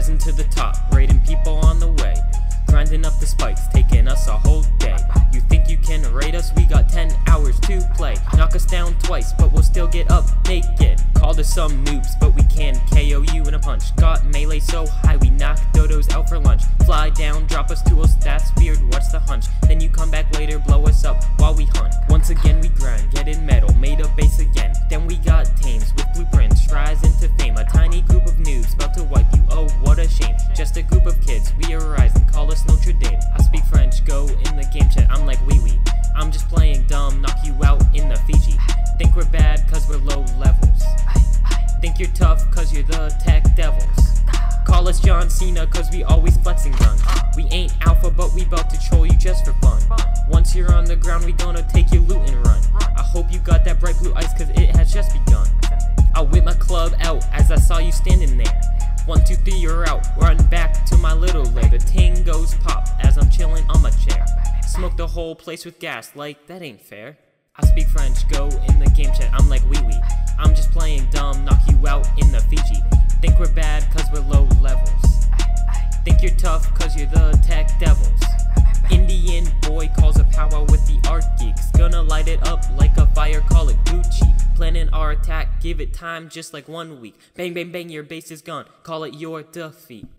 Rising to the top, raiding people on the way, grinding up the spikes, taking us a whole day. You think you can raid us? We got 10 hours to play. Knock us down twice, but we'll still get up naked. Called us some noobs, but we can KO you in a punch. Got melee so high, we knock dodos out for lunch. Fly down, drop us tools, that's weird, what's the hunch? Then you come back later, blow us up while we hunt. Once again we grind, get in metal, made a base again. Then we got tames with blueprints, rise into fame. A tiny group of noobs about to wipe you, oh what a shame. Just a group of kids, we arise and call us Notre Dame. I speak French, go in the game chat, I'm like wee wee. I'm just playing dumb, knock you out in the Fiji. Think we're bad cause we're low levels. Think you're tough cause you're the tech devils. Call us John Cena cause we always flexing guns. We ain't alpha but we bout to troll you just for fun. Once you're on the ground we gonna take your loot and run. I hope you got that bright blue ice cause it has just begun. I'll whip my club out as I saw you standing there. 1, 2, 3 you're out, run back to my little lair. The ting goes pop as I'm chilling on my chair. Smoke the whole place with gas, like that ain't fair. I speak French, go in the game chat, I'm like wee wee. I'm just playing dumb, knock you out in the Fiji. Think we're bad cause we're low levels. Think you're tough cause you're the tech devils. Indian boy calls a powwow with the art geeks. Gonna light it up like a fire, call it Gucci. Planning our attack, give it time just like 1 week. Bang bang bang, your base is gone, call it your defeat.